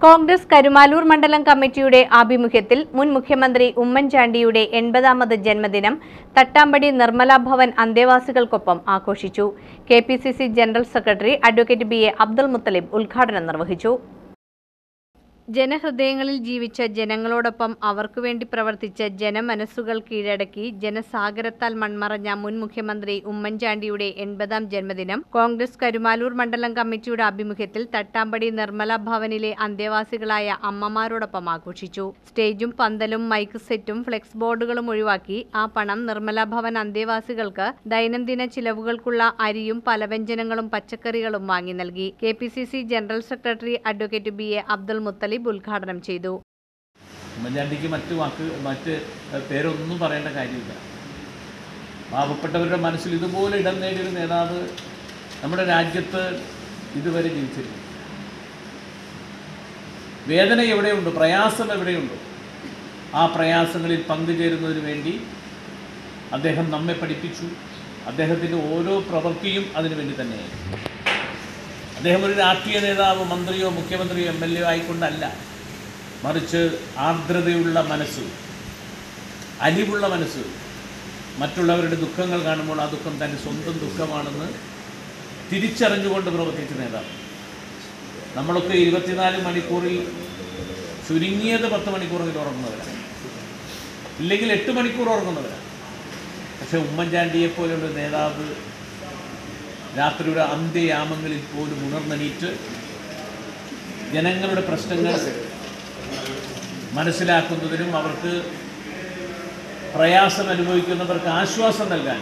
കോൺഗ്രസ് കരുമാലൂർ മണ്ഡലം കമ്മിറ്റിയുടെ ആഭിമുഖ്യത്തിൽ മുൻ മുഖ്യമന്ത്രി ഉമ്മൻചാണ്ടിയുടെ 80ാമത് ജന്മദിനം തട്ടാമ്പടി നിർമ്മല ഭവൻ അന്തേവാസികൾക്കൊപ്പം ആഘോഷിച്ചു. KPCC general secretary advocate B A. Abdul Muthalib ഉദ്ഘാടനം നിർവഹിച്ചു. ജനഹൃദയങ്ങളിൽ ജീവിച്ച ജനങ്ങളോടൊപ്പം അവർക്കുവേണ്ടി പ്രവർത്തിച്ച ജനമനസ്സുകൾ കീഴടക്കി ജനസാഗരത്താൽ മൺമറഞ്ഞ മുൻ മുഖ്യമന്ത്രി ഉമ്മൻചാണ്ടിയുടെ 80ാം ജന്മദിനം കോൺഗ്രസ് കരുമാലൂർ മണ്ഡലം കമ്മിറ്റിയുടെ ആഭിമുഖ്യത്തിൽ തട്ടാമ്പടി നിർമ്മല ഭവനിലെ അന്തേവാസികളായ അമ്മമാരോടൊപ്പം ആഘോഷിച്ചു. സ്റ്റേജും പന്തലും മൈക്ക് സെറ്റും ഫ്ലെക്സ് ബോർഡുകളും ഒഴിവാക്കി ആ പണം നിർമ്മല ഭവൻ അന്തേവാസികൾക്ക് ദൈനംദിന ചിലവുകൾക്കുള്ള അരിയും പലവ്യഞ്ജനങ്ങളും പച്ചക്കറികളും വാങ്ങി നൽകി. KPCC general secretary advocate B A. Abdul Muthalib ഉദ്ഘാടനം ചെയ്തു. ഉമ്മൻചാണ്ടിക്ക് മറ്റ് പേരൊന്നും പറയേണ്ട കാര്യമില്ല. പാവപ്പെട്ടവരുടെ മനസ്സിൽ ഇതുപോലെ ഇടം നേടിയൊരു നേതാവ് നമ്മുടെ രാജ്യത്ത് ഇതുവരെ ജീവിച്ചിരുന്നു. വേദന എവിടെയുണ്ട്, പ്രയാസം എവിടെയുണ്ടോ ആ പ്രയാസങ്ങളിൽ പങ്കുചേരുന്നതിന് വേണ്ടി അദ്ദേഹം നമ്മെ പഠിപ്പിച്ചു. അദ്ദേഹത്തിൻ്റെ ഓരോ പ്രവൃത്തിയും അതിനുവേണ്ടി തന്നെയായിരുന്നു. അദ്ദേഹം ഒരു രാഷ്ട്രീയ നേതാവ്, മന്ത്രിയോ മുഖ്യമന്ത്രിയോ എം.എൽ.എ ആയിക്കൊണ്ടല്ല, മറിച്ച് ആർദ്രതയുള്ള മനസ്സ്, അലിവുള്ള മനസ്സ്, മറ്റുള്ളവരുടെ ദുഃഖങ്ങൾ കാണുമ്പോൾ ആ ദുഃഖം തൻ്റെ സ്വന്തം ദുഃഖമാണെന്ന് തിരിച്ചറിഞ്ഞുകൊണ്ട് പ്രവർത്തിച്ച നേതാവ്. നമ്മളൊക്കെ 24 മണിക്കൂറിൽ ചുരുങ്ങിയത് 10 മണിക്കൂറെങ്കിലും ഉറങ്ങുന്നവരാണ്, ഇല്ലെങ്കിൽ 8 മണിക്കൂർ ഉറങ്ങുന്നവരാണ്. പക്ഷേ ഉമ്മൻചാണ്ടിയെപ്പോലുള്ള നേതാവ് രാത്രിയുടെ അന്ത്യയാമങ്ങളിൽ പോലും ഉണർന്നെണീറ്റ് ജനങ്ങളുടെ പ്രശ്നങ്ങൾ മനസ്സിലാക്കുന്നതിനും അവർക്ക് പ്രയാസം അനുഭവിക്കുന്നവർക്ക് ആശ്വാസം നൽകാൻ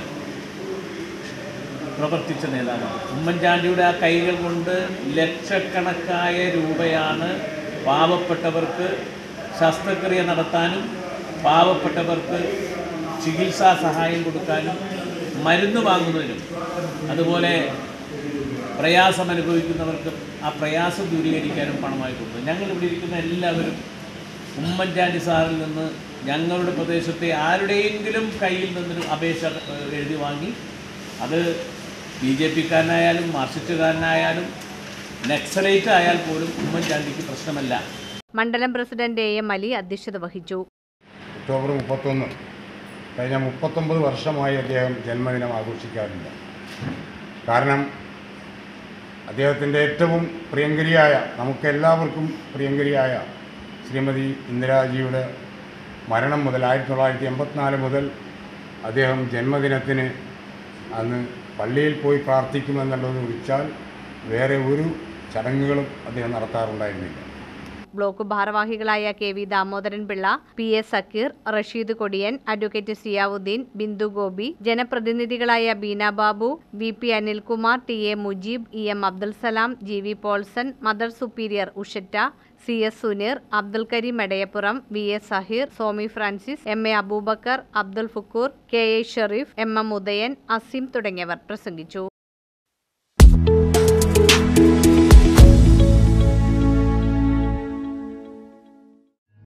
പ്രവർത്തിച്ച നേതാവാണ്. ഉമ്മൻചാണ്ടിയുടെ ആ കൈകൾ കൊണ്ട് ലക്ഷക്കണക്കായ രൂപയാണ് പാവപ്പെട്ടവർക്ക് ശസ്ത്രക്രിയ നടത്താനും പാവപ്പെട്ടവർക്ക് ചികിത്സാ സഹായം കൊടുക്കാനും മരുന്ന് വാങ്ങുന്നതിനും അതുപോലെ പ്രയാസം അനുഭവിക്കുന്നവർക്ക് ആ പ്രയാസം ദൂരീകരിക്കാനും പണമായി കൊടുത്തു. ഞങ്ങളിവിടെ ഇരിക്കുന്ന എല്ലാവരും ഉമ്മൻചാണ്ടി സാറിൽ നിന്ന് ഞങ്ങളുടെ പ്രദേശത്തെ ആരുടെയെങ്കിലും കയ്യിൽ നിന്നൊരു അപേക്ഷ എഴുതി വാങ്ങി, അത് BJP-കാരനായാലും മാർക്സിസ്റ്റുകാരനായാലും നക്സലൈറ്റ് ആയാൽ പോലും ഉമ്മൻചാണ്ടിക്ക് പ്രശ്നമല്ല. മണ്ഡലം പ്രസിഡന്റ് A.M. അലി അധ്യക്ഷത വഹിച്ചു. ഒക്ടോബർ 31 കഴിഞ്ഞ 39 വർഷമായി അദ്ദേഹം ജന്മദിനം ആഘോഷിക്കാറില്ല. കാരണം അദ്ദേഹത്തിൻ്റെ ഏറ്റവും പ്രിയങ്കരിയായ, നമുക്കെല്ലാവർക്കും പ്രിയങ്കരിയായ ശ്രീമതി ഇന്ദിരാജിയുടെ മരണം മുതൽ 1984 മുതൽ അദ്ദേഹം ജന്മദിനത്തിന് അന്ന് പള്ളിയിൽ പോയി പ്രാർത്ഥിക്കുമെന്നുള്ളത് ഒഴിച്ചാൽ വേറെ ഒരു ചടങ്ങുകളും അദ്ദേഹം നടത്താറുണ്ടായിരുന്നില്ല. ബ്ലോക്ക് ഭാരവാഹികളായ KV Damodaran Pillai, PA Zakir, Rasheed Kodiyan, advocate Ziyauddeen, Bindu Gopi, ജനപ്രതിനിധികളായ Beena Babu, VP Anilkumar, TA Mujeeb, EM Abdul Salam, GV Paulson, mother superior ഉഷറ്റ, CS Suneer, Abdul Kareem Edayappuram, VA Saheer, Somi Francis, MA Aboobacker, Abdul ഫുക്കൂർ, KA ഷെരീഫ്, MM ഉദയൻ, അസീം തുടങ്ങിയവർ പ്രസംഗിച്ചു.